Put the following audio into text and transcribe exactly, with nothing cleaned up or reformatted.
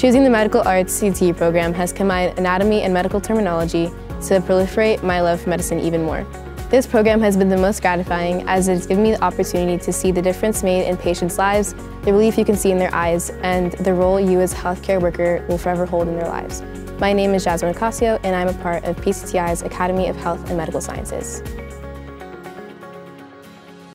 Choosing the medical arts C T program has combined anatomy and medical terminology to proliferate my love for medicine even more. This program has been the most gratifying as it has given me the opportunity to see the difference made in patients' lives, the relief you can see in their eyes, and the role you as a healthcare worker will forever hold in their lives. My name is Jasmine Ocasio, and I'm a part of P C T I's Academy of Health and Medical Sciences.